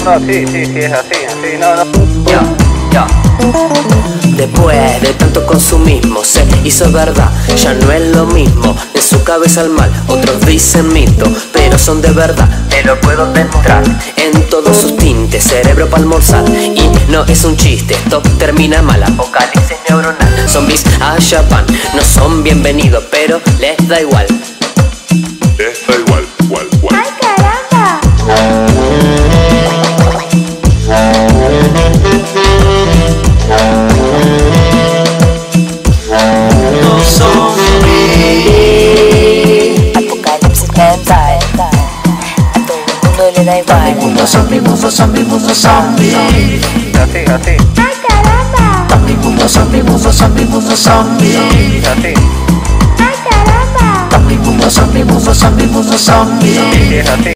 No, sí, es así, no. Yo. Después de tanto consumismo se hizo verdad, ya no es lo mismo. En su cabeza el mal, otros dicen mito, pero son de verdad, te lo puedo demostrar. En todos sus tintes, cerebro para almorzar. Y no es un chiste, esto termina mal. Apocalipsis neuronal, zombies allá van. No son bienvenidos, pero les da igual. Les da igual. ¡Ay, caramba! No zombie. Apocalipsis mental. A todo el mundo le da igual. Mundo zombie. Así. ¡Ay, caramba! Mundo zombie. Así. ¡Ay, caramba! Mundo zombie.